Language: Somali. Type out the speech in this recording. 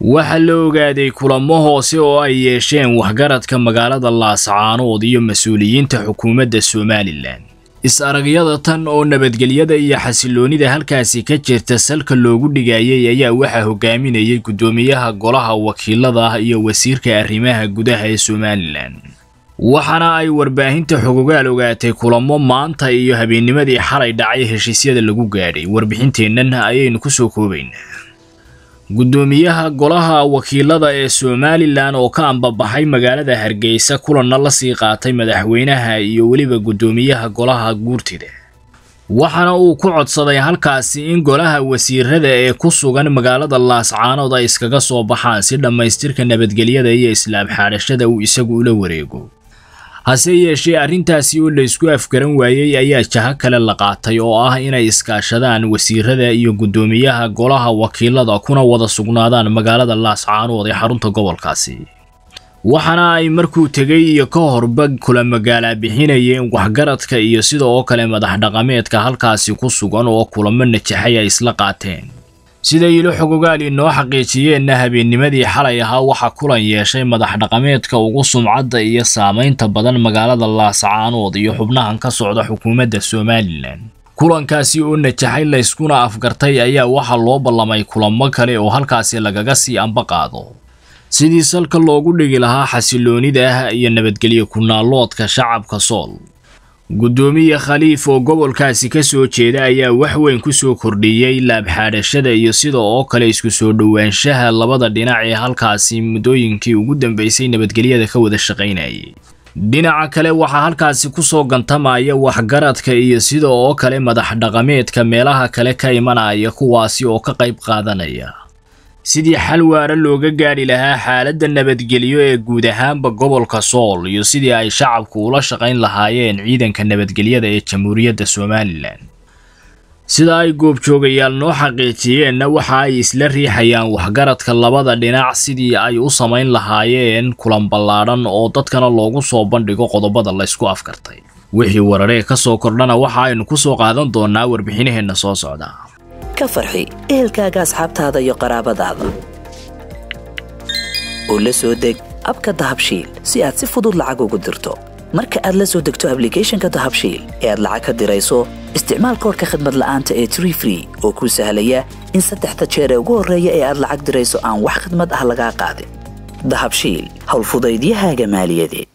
waxa la ogaaday kulamo hoose oo ay yeesheen waxgaradka magaalada Laascaanood iyo mas'uuliyiinta xukuumadda Somaliland. Is-aragyada tan oo nabadgelyada iyo xasiloonida halkaasi ka jirta salka loogu dhigayay ayaa waxa hogaaminayay gudoomiyaha golaha wakiilada iyo wasiirka arrimaha gudaha ee Somaliland. waxana ay warbaahinta xogogaal ogaatay kulamo maanta iyo habeennimadii xalay dhacay heshiisyada lagu gaadhay. warbixinteennan ayaynu ku soo koobaynaa. gudoomiyaha golaha wakiilada ee Somaliland oo ka ambabaxay magaalada Hargeysa kulanna la sii qaatay madaxweynaha iyo waliba gudoomiyaha golaha guurtida. waxana uu ku codsaday halkaasi in golaha wasiirada ee ku sugan magaalada Laascaanood ay iskaga soo baxaan si dhamaystirka nabadgelyada iyo islaam xaadashada uu isagu ula wareego. hase yeeshee arrintaasi oo la isku afgaran waayay ayaa jaha kale la qaatay oo ah inay iskaashadaan wasiirada iyo gudoomiyaha golaha wakiilada kuna wada sugnaadaan magaalada Laascaanood ee xarunta gobolkaasi. waxana ay markuu tagay iyo ka horba kula magaala bixinayeen waxgaradka iyo sidoo kale madax dhaqameedka halkaasi ku sugan oo kulamo najaxay ay isla qaateen. sida ilo xogogaali noo xaqiijiyeen habeennimadii xalay ahaa waxa kulan yeeshay madax dhaqameedka ugu sumcadda iyo saameynta badan magaalada Laascaanood iyo xubnahan ka socda xukuumadda Somaliland. kulankaasi oo najaxay la iskuna afgartay ayaa waxa loo ballamay kulamo kale oo halkaasi lagaga sii ambaqaado. sidii salka loogu dhigi lahaa xasiloonida iyo nabadgelyo ku naaloodka shacabka Sool. gudoomiye Khaliif oo gobolkaasi ka soo jeeda ayaa wax weyn ku soo kordhiyay laab xaadashada iyo sidoo kale isku soo dhawaanshaha labada dhinac ee halkaasi muddooyinkii ugu dambeysay nabadgelyada ka wada shaqeynayay. dhinaca kale waxa halkaasi ku soo gantamaya waxgaradka iyo sidoo kale madax dhaqameedka meelaha kale ka imanaya kuwaasi oo ka qayb qaadanaya sidii xal waara looga gaari lahaa xaaladda nabadgelyo ee guud ahaanba gobolka Sool iyo sidii ay shacabku ula shaqeyn lahaayeen ciidanka nabadgelyada ee Jamhuuriyadda Somaliland. sida ay goobjoogayaal noo xaqiijiyeen waxa ay isla riixayaan waxgaradka labada dhinac sidii ay u sameyn lahaayeen kulan ballaaran oo dadkana loogu soo bandhigo qodobada la isku afkartay. wixii wararee ka soo kordhana waxa aynu ku soo qaadan doonaa warbixinaheena soo socda. ka farxi ehelkaaga asxaabtaada iyo qaraabadaada oo la soo deg abka Dahabshiil si aad si fudud lacag ugu dirto. marka aad la soo degto application-ka Dahabshiil ee aad lacag ka dirayso isticmaal koodka khidmad la'aanta ee Tree oo kuu sahlaya in 3 jeer ee ugu horreeya ee aad lacag dirayso aan wax khidmad ah laga qaadin. Dahabshiil hawl fudaydiyahaaga maaliyadeed.